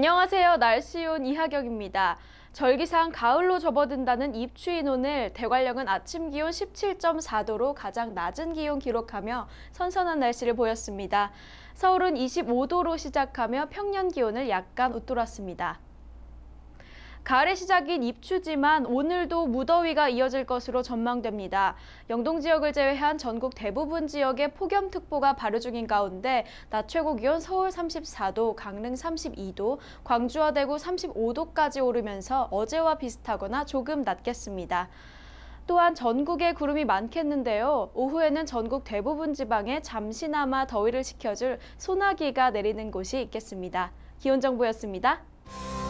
안녕하세요. 날씨온 이하경입니다. 절기상 가을로 접어든다는 입추인 오늘 대관령은 아침 기온 17.4도로 가장 낮은 기온 기록하며 선선한 날씨를 보였습니다. 서울은 25도로 시작하며 평년 기온을 약간 웃돌았습니다. 가을의 시작인 입추지만 오늘도 무더위가 이어질 것으로 전망됩니다. 영동 지역을 제외한 전국 대부분 지역에 폭염특보가 발효 중인 가운데 낮 최고 기온 서울 34도, 강릉 32도, 광주와 대구 35도까지 오르면서 어제와 비슷하거나 조금 낮겠습니다. 또한 전국에 구름이 많겠는데요. 오후에는 전국 대부분 지방에 잠시나마 더위를 식혀줄 소나기가 내리는 곳이 있겠습니다. 기온정보였습니다.